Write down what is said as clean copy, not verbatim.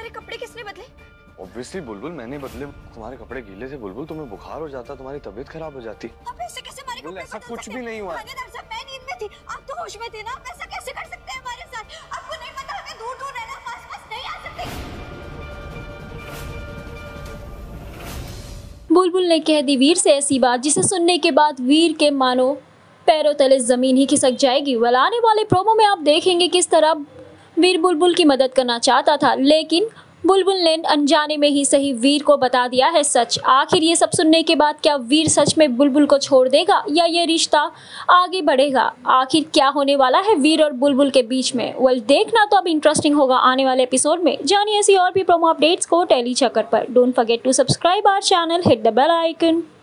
तुम्हारे कपड़े किसने बदले? ऑब्वियसली बुलबुल मैंने बदले। तुम्हारे कपड़े गीले से बुलबुल तुम्हें बुखार हो जाता, तुम्हारी तबीयत खराब हो जाती। अब ऐसे कैसे हमारे कपड़े ऐसा बदल कुछ सकते भी नहीं हुआ। थानेदार साहब, मैं नींद में थी, आप तो होश में थे ना। ऐसा कैसे कर सकते हैं हमारे साथ? आपको नहीं पता हमें दूर दूर रहना, पास पास नहीं आ सकते। बुलबुल ने कह दी वीर से ऐसी बात जिसे सुनने के बाद वीर के मानो पैरों तले जमीन ही खिसक जाएगी। आने वाले प्रोमो में आप देखेंगे किस तरह वीर बुलबुल की मदद करना चाहता था, लेकिन बुलबुल ने अनजाने में ही सही वीर को बता दिया है सच। आखिर ये सब सुनने के बाद क्या वीर सच में बुलबुल को छोड़ देगा या ये रिश्ता आगे बढ़ेगा? आखिर क्या होने वाला है वीर और बुलबुल के बीच में? देखना तो अब इंटरेस्टिंग होगा आने वाले एपिसोड में। जानिए ऐसी और भी प्रोमो अपडेट्स को टेली चक्कर पर। Don't forget to subscribe our channel, hit the bell icon.